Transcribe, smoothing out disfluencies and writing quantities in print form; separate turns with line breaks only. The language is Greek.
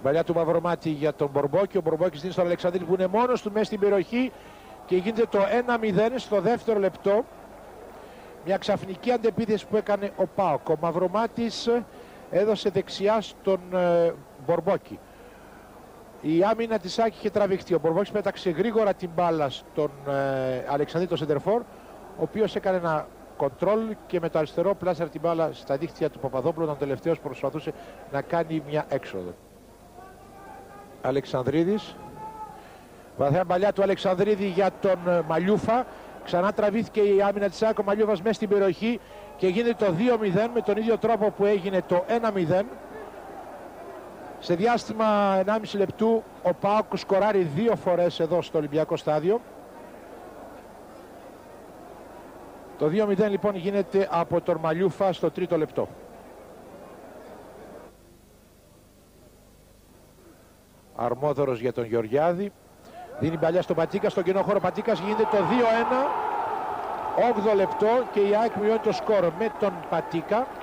Παλιά του Μαυρομάτη για τον Μπορμπόκη. Ο Μπορμπόκης δίνει στον Αλεξανδρίδη που είναι μόνος του μέσα στην περιοχή και γίνεται το 1-0 στο δεύτερο λεπτό. Μια ξαφνική αντεπίθεση που έκανε ο ΠΑΟΚ. Ο Μαυρομάτης έδωσε δεξιά στον Μπορμπόκη. Η άμυνα της Άκη είχε τραβηχτεί. Ο Μπορμπόκης πέταξε γρήγορα την μπάλα στον Αλεξανδρίδη το σεντερφόρ, ο οποίος έκανε ένα κοντρόλ και με το αριστερό πλάσαρε την μπάλα στα δίχτυα του Παπαδόπουλου, όταν ο τελευταίος προσπαθούσε να κάνει μια έξοδο. Αλεξανδρίδης. Βαθιά παλιά του Αλεξανδρίδη για τον Μαλιούφα. Ξανά τραβήθηκε η άμυνα της ΑΕΚ, ο Μαλιούφας μέσα στην περιοχή και γίνεται το 2-0 με τον ίδιο τρόπο που έγινε το 1-0. Σε διάστημα 1,5 λεπτού ο ΠΑΟΚ σκοράρει 2 φορές εδώ στο Ολυμπιακό Στάδιο. Το 2-0 λοιπόν γίνεται από τον Μαλιούφα στο τρίτο λεπτό. Αρμόδωρος για τον Γεωργιάδη. Δίνει παλιά στον Πατίκα, στον κοινό χώρο Πατίκας, γίνεται το 2-1. 8 λεπτό και η ΑΕΚ μειώνει το σκορ με τον Πατίκα.